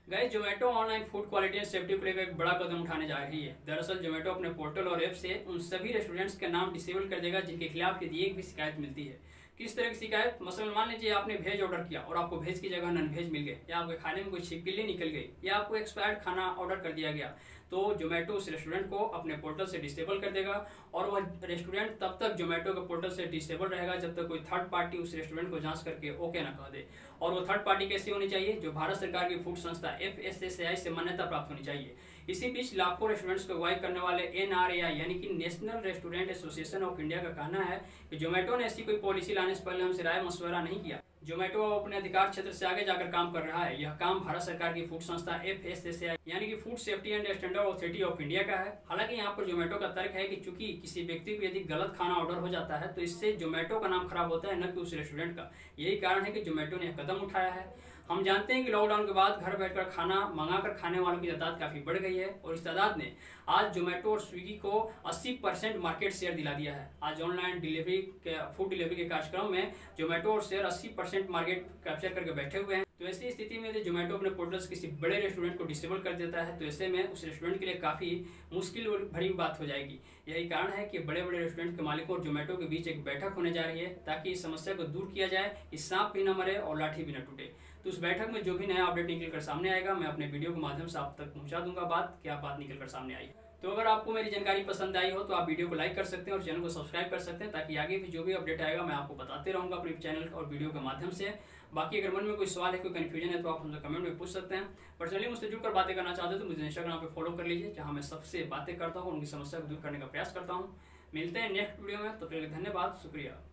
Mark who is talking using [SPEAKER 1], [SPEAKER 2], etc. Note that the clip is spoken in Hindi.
[SPEAKER 1] Guys, Zomato online food quality and safety को लेकर एक बड़ा कदम उठाने जा रही है। दरअसल जोमेटो अपने पोर्टल और ऐप से उन सभी रेस्टोरेंट्स के नाम डिसेबल कर देगा जिनके खिलाफ यदि एक भी शिकायत मिलती है। किस तरह की शिकायत? मसलन मान लीजिए आपने वेज ऑर्डर किया और आपको वेज की जगह नॉन वेज मिल गए, या आपके खाने में कोई छिपकली निकल गई, या आपको एक्सपायर्ड खाना ऑर्डर कर दिया गया, तो जोमेटो उस रेस्टोरेंट को अपने पोर्टल से डिसेबल कर देगा। और वह रेस्टोरेंट तब तक जोमेटो के पोर्टल से डिसेबल रहेगा जब तक कोई थर्ड पार्टी उस रेस्टोरेंट को जांच करके ओके ना कह दे। और वो थर्ड पार्टी कैसी होनी चाहिए? जो भारत सरकार की फूड संस्था FSSAI से मान्यता प्राप्त होनी चाहिए। इसी बीच लाखों रेस्टोरेंट्स को अगुवाई करने वाले NRAI यानी कि national restaurant association of India का कहना है कि जोमेटो ने ऐसी कोई पॉलिसी लाने से पहले हमसे राय मशवरा नहीं किया। जोमेटो अपने अधिकार क्षेत्र से आगे जाकर काम कर रहा है। यह काम भारत सरकार की फूड संस्था FSSAI यानी कि food safety and standard authority of India का है। हालांकि यहाँ पर जोमेटो का तर्क है कि चूंकि किसी व्यक्ति को यदि गलत खाना ऑर्डर हो जाता है तो इससे जोमेटो का नाम खराब होता है, न कि उस रेस्टोरेंट का। यही कारण है कि जोमेटो ने कदम उठाया है। हम जानते हैं कि लॉकडाउन के बाद घर बैठकर खाना मंगाकर खाने वालों की तादाद काफी बढ़ गई है और इस तादाद ने आज जोमेटो और स्विगी को 80% मार्केट शेयर दिला दिया है। आज ऑनलाइन फूड डिलीवरी के कार्यक्रम में जोमेटो और शेयर 80% मार्केट कैप्चर करके बैठे हुए हैं। तो ऐसी स्थिति में यदि जोमेटो अपने पोर्टल से किसी बड़े रेस्टोरेंट को डिसेबल कर देता है तो ऐसे में उस रेस्टोरेंट के लिए काफी मुश्किल भरी बात हो जाएगी। यही कारण है कि बड़े बड़े रेस्टोरेंट के मालिकों और जोमेटो के बीच एक बैठक होने जा रही है ताकि इस समस्या को दूर किया जाए, इस सांप भी न मरे और लाठी भी न टूटे। तो उस बैठक में जो भी नया अपडेट निकल कर सामने आएगा मैं अपने वीडियो के माध्यम से आप तक पहुंचा दूंगा क्या बात निकल कर सामने आई। तो अगर आपको मेरी जानकारी पसंद आई हो तो आप वीडियो को लाइक कर सकते हैं और चैनल को सब्सक्राइब कर सकते हैं ताकि आगे भी जो भी अपडेट आएगा मैं आपको बताते रहूंगा अपने चैनल और वीडियो के माध्यम से। बाकी अगर मन में कोई सवाल है, कोई कंफ्यूजन है तो आप हमसे कमेंट में पूछ सकते हैं। पर्सनली मुझसे जुड़कर बातें करना चाहते हैं तो मुझे इंस्टाग्राम पे फॉलो कर लीजिए, जहां मैं सबसे बातें करता हूँ, उनकी समस्या को दूर करने का प्रयास करता हूँ। मिलते हैं नेक्स्ट वीडियो में, तो पहले धन्यवाद, शुक्रिया।